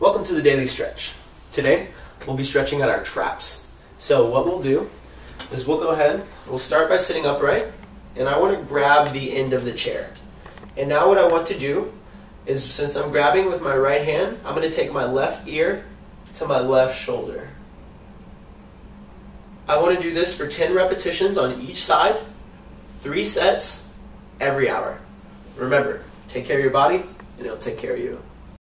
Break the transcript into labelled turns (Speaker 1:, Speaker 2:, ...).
Speaker 1: Welcome to the daily stretch. Today we'll be stretching at our traps. So what we'll do is we'll go ahead, we'll start by sitting upright, and I want to grab the end of the chair. And now what I want to do is, since I'm grabbing with my right hand, I'm going to take my left ear to my left shoulder. I want to do this for 10 repetitions on each side, 3 sets every hour. Remember, take care of your body and it'll take care of you.